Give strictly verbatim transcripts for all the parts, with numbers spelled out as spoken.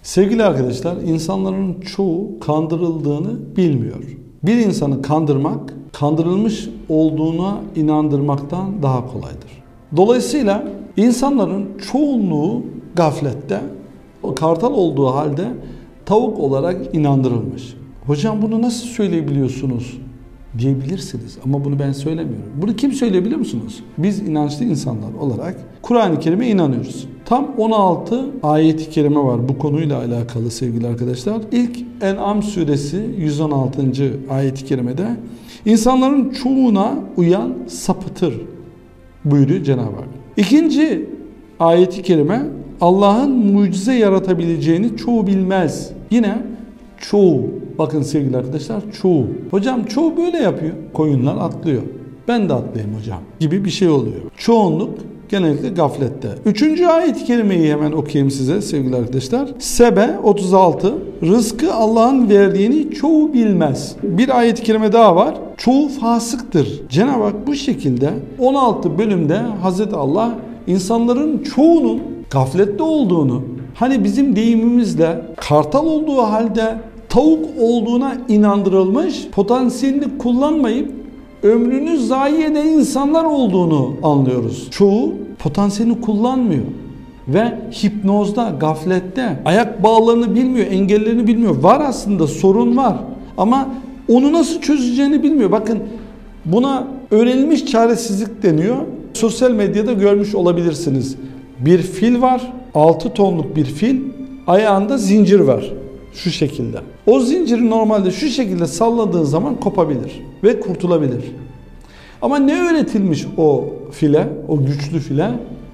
Sevgili arkadaşlar, insanların çoğu kandırıldığını bilmiyor. Bir insanı kandırmak, kandırılmış olduğuna inandırmaktan daha kolaydır. Dolayısıyla insanların çoğunluğu gaflette, kartal olduğu halde tavuk olarak inandırılmış. Hocam bunu nasıl söyleyebiliyorsunuz diyebilirsiniz ama bunu ben söylemiyorum. Bunu kim söyleyebiliyor musunuz? Biz inançlı insanlar olarak Kur'an-ı Kerim'e inanıyoruz. Tam on altı ayet-i kerime var bu konuyla alakalı sevgili arkadaşlar. İlk En'am suresi yüz on altıncı ayet-i kerimede insanların çoğuna uyan sapıtır buyuruyor Cenab-ı Hak. İkinci ayet-i kerime Allah'ın mucize yaratabileceğini çoğu bilmez. Yine çoğu. Bakın sevgili arkadaşlar, çoğu. Hocam çoğu böyle yapıyor. Koyunlar atlıyor. Ben de atlayayım hocam gibi bir şey oluyor. Çoğunluk genellikle gaflette. Üçüncü ayet-i kerimeyi hemen okuyayım size sevgili arkadaşlar. Sebe otuz altı. Rızkı Allah'ın verdiğini çoğu bilmez. Bir ayet-i kerime daha var. Çoğu fasıktır. Cenab-ı Hak bu şekilde on altı bölümde Hazreti Allah insanların çoğunun gaflette olduğunu, hani bizim deyimimizle kartal olduğu halde tavuk olduğuna inandırılmış, potansiyelini kullanmayıp ömrünü zayi eden insanlar olduğunu anlıyoruz. Çoğu potansiyelini kullanmıyor ve hipnozda, gaflette, ayak bağlarını bilmiyor, engellerini bilmiyor. Var aslında, sorun var ama onu nasıl çözeceğini bilmiyor. Bakın buna öğrenilmiş çaresizlik deniyor. Sosyal medyada görmüş olabilirsiniz. Bir fil var, altı tonluk bir fil, ayağında zincir var. Şu şekilde. O zinciri normalde şu şekilde salladığı zaman kopabilir ve kurtulabilir. Ama ne öğretilmiş o file, o güçlü file?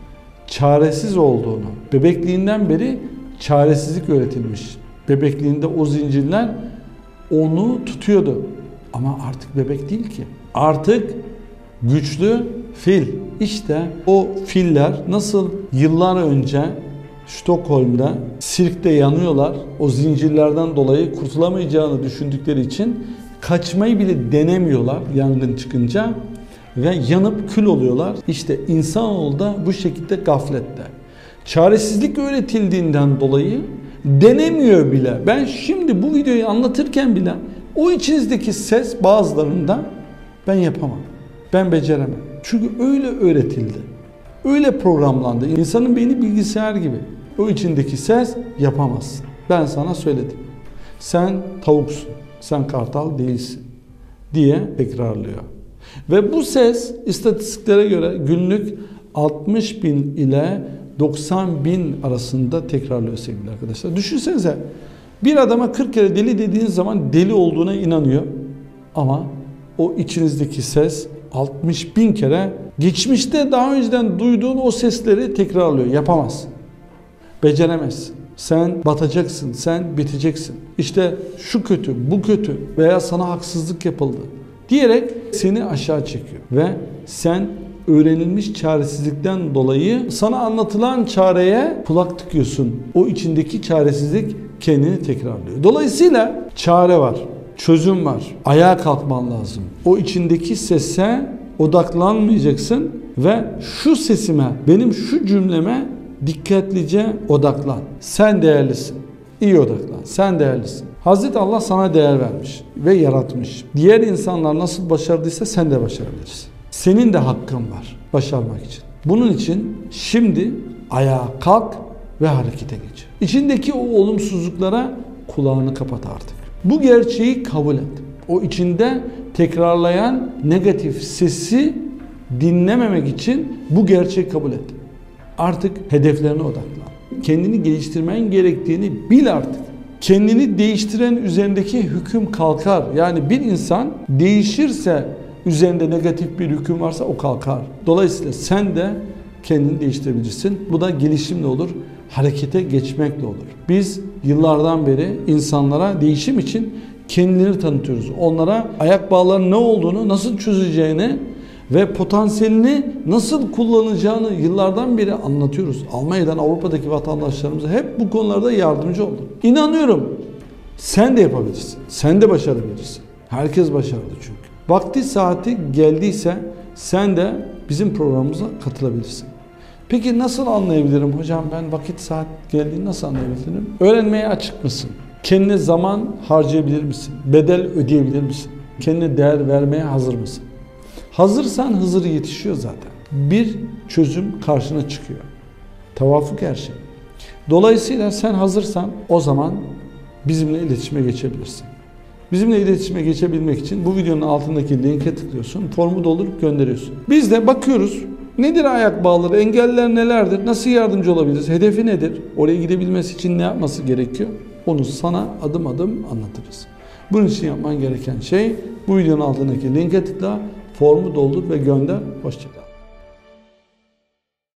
Çaresiz olduğunu. Bebekliğinden beri çaresizlik öğretilmiş. Bebekliğinde o zincirler onu tutuyordu. Ama artık bebek değil ki. Artık güçlü fil. İşte o filler nasıl yıllar önce Stockholm'da sirkte yanıyorlar. O zincirlerden dolayı kurtulamayacağını düşündükleri için kaçmayı bile denemiyorlar yangın çıkınca ve yanıp kül oluyorlar. İşte insanoğlu da bu şekilde gaflette. Çaresizlik öğretildiğinden dolayı denemiyor bile. Ben şimdi bu videoyu anlatırken bile o içinizdeki ses bazılarında ben yapamam, ben beceremem. Çünkü öyle öğretildi. Öyle programlandı. İnsanın beyni bilgisayar gibi. O içindeki ses yapamazsın. Ben sana söyledim. Sen tavuksun. Sen kartal değilsin diye tekrarlıyor. Ve bu ses istatistiklere göre günlük altmış bin ile doksan bin arasında tekrarlıyor sevgili arkadaşlar. Düşünsenize bir adama kırk kere deli dediğiniz zaman deli olduğuna inanıyor. Ama o içinizdeki ses altmış bin kere geçmişte daha önceden duyduğun o sesleri tekrarlıyor. Yapamazsın. Beceremezsin. Sen batacaksın. Sen biteceksin. İşte şu kötü, bu kötü veya sana haksızlık yapıldı diyerek seni aşağı çekiyor. Ve sen öğrenilmiş çaresizlikten dolayı sana anlatılan çareye kulak tıkıyorsun. O içindeki çaresizlik kendini tekrarlıyor. Dolayısıyla çare var. Çözüm var. Ayağa kalkman lazım. O içindeki sese odaklanmayacaksın ve şu sesime, benim şu cümleme dikkatlice odaklan. Sen değerlisin. İyi odaklan. Sen değerlisin. Hazreti Allah sana değer vermiş ve yaratmış. Diğer insanlar nasıl başardıysa sen de başarabilirsin. Senin de hakkın var başarmak için. Bunun için şimdi ayağa kalk ve harekete geç. İçindeki o olumsuzluklara kulağını kapat artık. Bu gerçeği kabul et. O içinde tekrarlayan negatif sesi dinlememek için bu gerçeği kabul et. Artık hedeflerine odaklan. Kendini geliştirmen gerektiğini bil artık. Kendini değiştiren üzerindeki hüküm kalkar. Yani bir insan değişirse üzerinde negatif bir hüküm varsa o kalkar. Dolayısıyla sen de kendini değiştirebilirsin. Bu da gelişimle olur, harekete geçmekle olur. Biz yıllardan beri insanlara değişim için kendilerini tanıtıyoruz. Onlara ayak bağlarının ne olduğunu, nasıl çözeceğini ve potansiyelini nasıl kullanacağını yıllardan beri anlatıyoruz. Almanya'dan Avrupa'daki vatandaşlarımıza hep bu konularda yardımcı olduk. İnanıyorum sen de yapabilirsin. Sen de başarabilirsin. Herkes başardı çünkü. Vakti saati geldiyse sen de bizim programımıza katılabilirsin. Peki nasıl anlayabilirim hocam, ben vakit saat geldiğini nasıl anlayabilirim? Öğrenmeye açık mısın? Kendine zaman harcayabilir misin? Bedel ödeyebilir misin? Kendine değer vermeye hazır mısın? Hazırsan Hızır yetişiyor zaten. Bir çözüm karşına çıkıyor. Tevafuk her şey. Dolayısıyla sen hazırsan o zaman bizimle iletişime geçebilirsin. Bizimle iletişime geçebilmek için bu videonun altındaki linke tıklıyorsun, formu doldurup gönderiyorsun. Biz de bakıyoruz, nedir ayak bağları, engeller nelerdir, nasıl yardımcı olabiliriz, hedefi nedir, oraya gidebilmesi için ne yapması gerekiyor, onu sana adım adım anlatırız. Bunun için yapman gereken şey, bu videonun altındaki linke tıkla, formu doldur ve gönder. Hoşça kal.